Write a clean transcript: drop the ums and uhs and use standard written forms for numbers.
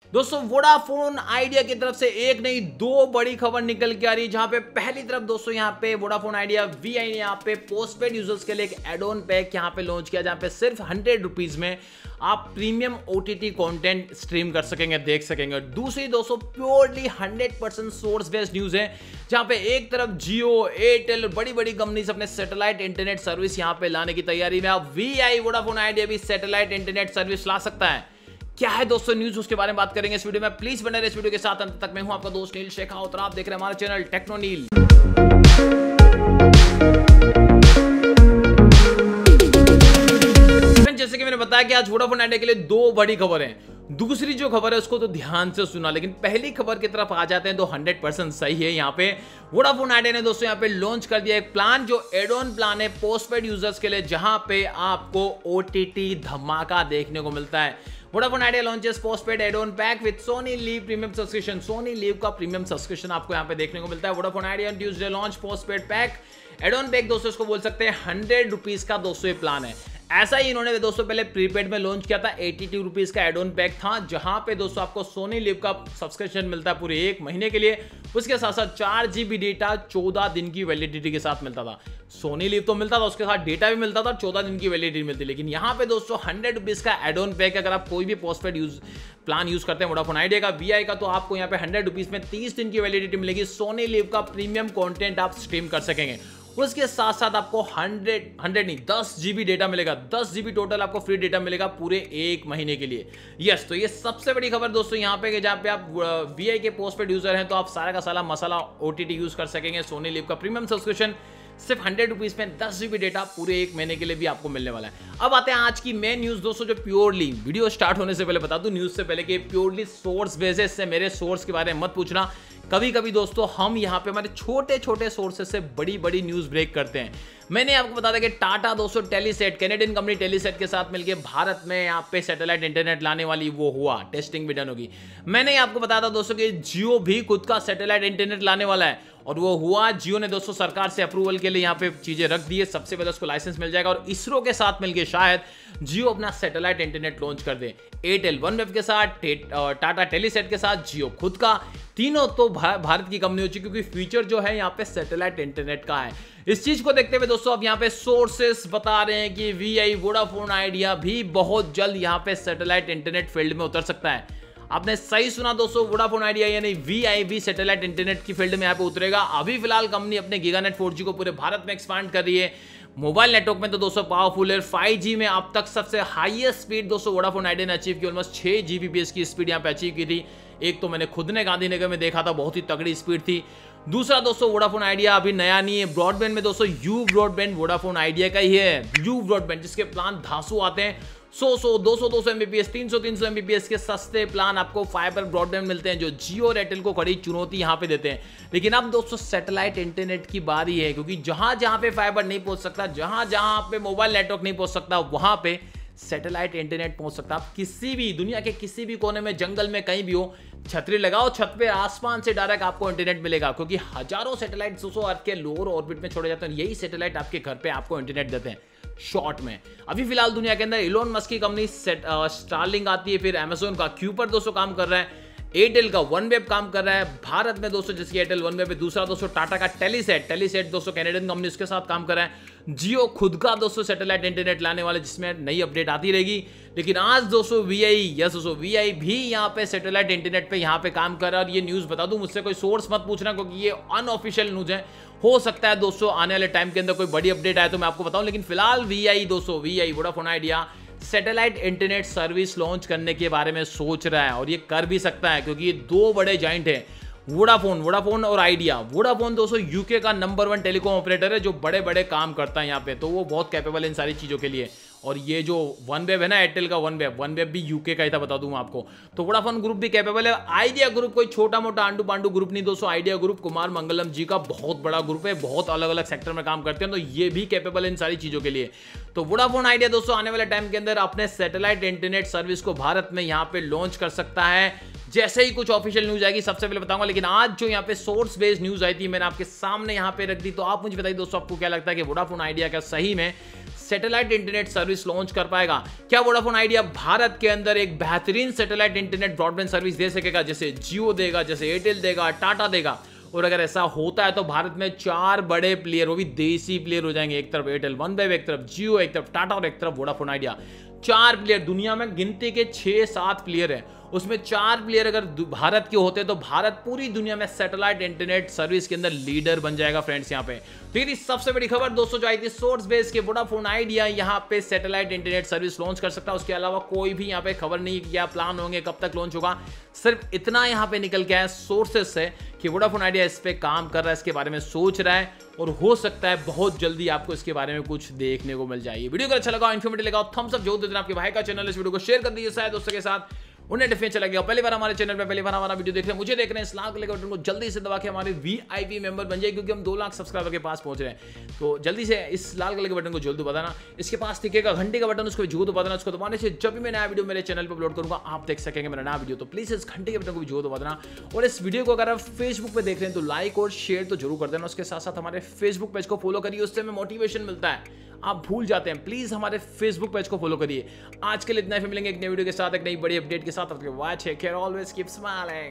दोस्तों Vodafone idea की तरफ से एक नहीं दो बड़ी खबर निकल के आ रही है, जहां पे पहली तरफ दोस्तों यहां पे वोडाफोन आइडिया वीआई ने यहां पे पोस्टपेड यूजर्स के लिए एक एड ऑन पैक यहां पे लॉन्च किया, जहां पे सिर्फ 100 रुपीज में आप प्रीमियम ओटीटी कंटेंट स्ट्रीम कर सकेंगे, देख सकेंगे। दूसरी दोस्तों प्योरली 100% सोर्स बेस्ड न्यूज है, जहां पे एक तरफ जियो, एयरटेल, बड़ी बड़ी कंपनीज अपने सैटेलाइट इंटरनेट सर्विस यहां पे लाने की तैयारी में। अब वीआई वोडाफोन आइडिया भी सैटेलाइट इंटरनेट सर्विस ला सकता है। क्या है दोस्तों न्यूज, उसके बारे में बात करेंगे इस वीडियो में। प्लीज बने रहिए इस वीडियो के साथ अंत तक। मैं हूं आपका दोस्त नील शेखावत और आप देख रहे हैं हमारा चैनल टेक्नो नील। जैसे कि मैंने बताया कि आज वोडाफोन आइडिया के लिए दो बड़ी खबर है। दूसरी जो खबर है उसको तो ध्यान से सुना, लेकिन पहली खबर की तरफ आ जाते हैं तो 100% सही है। यहाँ पे वोडाफोन आइडिया ने दोस्तों यहाँ पे लॉन्च कर दिया एक प्लान, जो एड ऑन प्लान है पोस्टपेड यूजर्स के लिए, जहां पे आपको ओटीटी धमाका देखने को मिलता है। Vodafone Idea launches postpaid add on pack with Sony LIV premium subscription. Sony LIV का प्रीमियम सब्सक्रिप्शन आपको यहाँ पे देखने को मिलता है। Vodafone Idea on Tuesday launch postpaid pack add on pack. दोस्तों इसको बोल सकते हैं 100 रुपीज का दोस्तों ये प्लान है। ऐसा ही इन्होंने दोस्तों पहले प्रीपेड में लॉन्च किया था, 82 रुपीज का एड ऑन पैक था, जहां पे दोस्तों आपको सोनी लिव का सब्सक्रिप्शन मिलता है पूरे 1 महीने के लिए। उसके साथ साथ 4 GB डेटा 14 दिन की वैलिडिटी के साथ मिलता था। सोनी लिव तो मिलता था, उसके साथ डेटा भी मिलता था, 14 दिन की वैलिडिटी मिलती। लेकिन यहाँ पे दोस्तों 100 रुपीज का एड ऑन पैक, अगर आप कोई भी पोस्टपेड प्लान यूज करते हैं वोडाफोन आइडिया का, वीआई का, तो आपको यहाँ पे 100 रुपीज में 30 दिन की वैलिडिटी मिलेगी। सोनी लिव का प्रीमियम कॉन्टेंट आप स्ट्रीम कर सकेंगे। उसके साथ साथ आपको 10 GB डेटा मिलेगा, 10 GB टोटल आपको फ्री डेटा मिलेगा पूरे 1 महीने के लिए। यस, तो ये सबसे बड़ी खबर दोस्तों यहाँ पे, जहाँ पे आप वीआई के पोस्टपेड यूजर हैं तो आप सारा का सारा मसाला ओटीटी यूज कर सकेंगे। सोनी लिव का प्रीमियम सब्सक्रिप्शन सिर्फ 100 रुपीज में 10 GB डेटा पूरे 1 महीने के लिए भी आपको मिलने वाला है। अब आते हैं आज की मेन न्यूज दोस्तों, जो प्योरली वीडियो स्टार्ट होने से पहले बता दूं न्यूज से पहले कि प्योरली सोर्स बेसिस से, मेरे सोर्स के बारे में मत पूछना। कभी कभी दोस्तों हम यहाँ पे हमारे छोटे छोटे सोर्सेस से बड़ी बड़ी न्यूज ब्रेक करते हैं। मैंने आपको बता दें कि टाटा दोस्तों टेलीसेट, कैनेडियन कंपनी टेलीसेट के साथ मिलकर भारत में यहाँ पे सैटेलाइट इंटरनेट लाने वाली वो हुआ, टेस्टिंग भी डन होगी। मैंने आपको बताया था दोस्तों कि जियो भी खुद का सैटेलाइट इंटरनेट लाने वाला है, और वो हुआ। जियो ने दोस्तों सरकार से अप्रूवल के लिए यहाँ पे चीजें रख दी है, सबसे पहले उसको लाइसेंस मिल जाएगा, और इसरो के साथ मिलकर शायद जियो अपना सैटेलाइट इंटरनेट लॉन्च कर दे। एयरटेल वनवेब के साथ, टाटा टेलीसेट के साथ, जियो खुद का, तीनों तो भारत की कंपनी हो चुकी, क्योंकि फ्यूचर जो है यहाँ पे सैटेलाइट इंटरनेट का है। इस चीज को देखते हुए दोस्तों अब यहाँ पे सोर्सेस बता रहे हैं कि वीआई वोडाफोन आइडिया भी बहुत जल्द यहाँ पे सैटेलाइट इंटरनेट फील्ड में उतर सकता है। आपने सही सुना दोस्तों, वोडाफोन आइडिया यानी वीआई भी सैटेलाइट इंटरनेट की फील्ड में यहाँ पे उतरेगा। अभी फिलहाल कंपनी अपने गीगानेट 4G को पूरे भारत में एक्सपांड कर रही है। मोबाइल नेटवर्क में तो दोस्तों पावरफुल है। 5G में अब तक सबसे हाईएस्ट स्पीड दोस्तों वोडाफोन आइडिया ने अचीव की, ऑलमोस्ट 6 Gbps की स्पीड यहाँ पे अचीव की थी। एक तो मैंने खुद ने गांधीनगर में देखा था, बहुत ही तगड़ी स्पीड थी। दूसरा दोस्तों वोडाफोन आइडिया अभी नया नहीं है, ब्रॉडबैंड में दोस्तों यू ब्रॉडबैंड वोडाफोन आइडिया का ही है। यू ब्रॉडबैंड जिसके प्लान धांसू आते हैं, 100 200 Mbps 300 Mbps के सस्ते प्लान आपको फाइबर ब्रॉडबैंड मिलते हैं, जो जियो और एयरटेल को कड़ी चुनौती यहां पे देते हैं। लेकिन अब दोस्तों सैटेलाइट इंटरनेट की बारी है, क्योंकि जहां जहां पे फाइबर नहीं पहुंच सकता, जहां जहां पे मोबाइल नेटवर्क नहीं पहुंच सकता, वहां पे सैटेलाइट इंटरनेट पहुंच सकता है। आप किसी भी दुनिया के किसी भी कोने में, जंगल में, कहीं भी हो, छतरी लगाओ, छत पे आसमान से डायरेक्ट आपको इंटरनेट मिलेगा, क्योंकि हजारों सैटेलाइट अर्थ के लोअर ऑर्बिट में छोड़े जाते हैं। यही सैटेलाइट आपके घर पे आपको इंटरनेट देते हैं शॉर्ट में। अभी फिलहाल दुनिया के अंदर इलोन मस्क की कंपनी स्टारलिंक आती है, फिर अमेजोन का क्यूपर दोस्तों काम कर रहा है, एयरटेल का वनवेब काम कर रहा है भारत में दोस्तों, जिसकी एयरटेल वनवेब है। दूसरा दोस्तों टाटा का टेलीसेट दोस्तों कैनेडियन कंपनी, उसके साथ काम कर रहा है। जियो खुद का दोस्तों सैटेलाइट इंटरनेट लाने वाले, जिसमें नई अपडेट आती रहेगी। लेकिन आज दोस्तों वीआई भी यहाँ पे सैटेलाइट इंटरनेट पे यहाँ पे काम कर रहा है। और ये न्यूज बता दूं, मुझसे कोई सोर्स मत पूछना, क्योंकि ये अनऑफिशियल न्यूज है। हो सकता है दोस्तों आने वाले टाइम के अंदर कोई बड़ी अपडेट आए तो मैं आपको बताऊं, लेकिन फिलहाल Vi Vodafone Idea satellite internet service launch करने के बारे में सोच रहा है, और ये कर भी सकता है, क्योंकि ये दो बड़े जाइंट हैं, वोडाफोन और आइडिया। वोडाफोन दोस्तों यूके का नंबर 1 टेलीकॉम ऑपरेटर है, जो बड़े बड़े काम करता है यहाँ पे, तो वो बहुत कैपेबल है इन सारी चीजों के लिए। और ये जो वनवेब है ना, एयरटेल का वनवेब भी यूके का ही था, बता दूं आपको। तो वोडाफोन ग्रुप भी कैपेबल है। आइडिया ग्रुप कोई छोटा मोटा आंडू पांडू ग्रुप नहीं दोस्तों। आइडिया ग्रुप कुमार मंगलम जी का बहुत बड़ा ग्रुप है, बहुत अलग अलग सेक्टर में काम करते हैं, तो ये भी कैपेबल है इन सारी चीजों के लिए। तो वोडाफोन आइडिया दोस्तों आने वाले टाइम के अंदर अपने सैटेलाइट इंटरनेट सर्विस को भारत में यहाँ पे लॉन्च कर सकता है। जैसे ही कुछ ऑफिशियल न्यूज आएगी सबसे पहले बताऊंगा। लेकिन आज जो यहाँ पे सोर्स बेस्ड न्यूज आई थी, मैंने आपके सामने यहाँ पे रख दी। तो आप मुझे बताइए दोस्तों, आपको क्या लगता है कि वोडाफोन आइडिया का सही में सैटेलाइट इंटरनेट सर्विस लॉन्च कर पाएगा। क्या वोडाफोन आइडिया भारत के अंदर एक बेहतरीन सैटेलाइट इंटरनेट ब्रॉडबैंड सर्विस दे सकेगा, जैसे जियो देगा, जैसे एयरटेल देगा, टाटा देगा? और अगर ऐसा होता है तो भारत में 4 बड़े प्लेयर, वो भी देसी प्लेयर हो जाएंगे। एक तरफ एयरटेल वन वेब, एक तरफ जियो, एक तरफ टाटा और एक तरफ वोडाफोन आइडिया। 4 प्लेयर, दुनिया में गिनती के 6-7 प्लेयर हैं, उसमें 4 प्लेयर अगर भारत के होते तो भारत पूरी दुनिया में सैटेलाइट इंटरनेट सर्विस के अंदर लीडर बन जाएगा फ्रेंड्स। यहाँ पे तो ये सबसे बड़ी खबर दोस्तों जो आई थी सोर्स बेस के, वोडाफोन आइडिया यहाँ पे सैटेलाइट इंटरनेट सर्विस लॉन्च कर सकता है। उसके अलावा कोई भी यहाँ पे खबर नहीं कि क्या प्लान होंगे, कब तक लॉन्च होगा। सिर्फ इतना यहाँ पे निकल के आया सोर्सेस से कि वोडाफोन आइडिया इस पे काम कर रहा है, इसके बारे में सोच रहा है और हो सकता है बहुत जल्दी आपको इसके बारे में कुछ देखने को मिल जाए। वीडियो अगर अच्छा लगा, इन्फॉर्मेटिव लगा, थम्स अप जो देना। आपके भाई का चैनल, इस वीडियो को शेयर कर दीजिए शायद दोस्तों के साथ, उन्हें डिफरेंस चला गया। पहली बार हमारे चैनल पे पहली बार हमारा वीडियो देख रहे हैं, मुझे देख रहे हैं, इस लाल कलर के बटन को जल्दी से दबा के हमारे वीआईपी मेंबर बन जाए, क्योंकि हम 2 लाख सब्सक्राइबर के पास पहुंच रहे हैं। तो जल्दी से इस लाल कलर के बटन को जल्दी दबाना। इसके पास दिखेगा घंटे का बटन, उसको जरूर दबाना। उसको दबाने से जब भी मैं नया वीडियो मेरे चैनल पर अपलोड करूंगा आप देख सकेंगे मेरा नया वीडियो। तो प्लीज इस घंटे के बटन को भी जरूर दबा देना। और इस वीडियो को अगर आप फेसबुक पे देख रहे हैं तो लाइक और शेयर तो जरूर कर देना। उसके साथ साथ हमारे फेसबुक पेज को फॉलो करिए, उससे हमें मोटिवेशन मिलता है। आप भूल जाते हैं, प्लीज हमारे फेसबुक पेज को फॉलो करिए। आज के लिए इतना ही, मिलेंगे एक नई वीडियो के साथ, एक नई बड़ी अपडेट के साथ। वॉच है केयर, ऑलवेज कीप स्माइलिंग।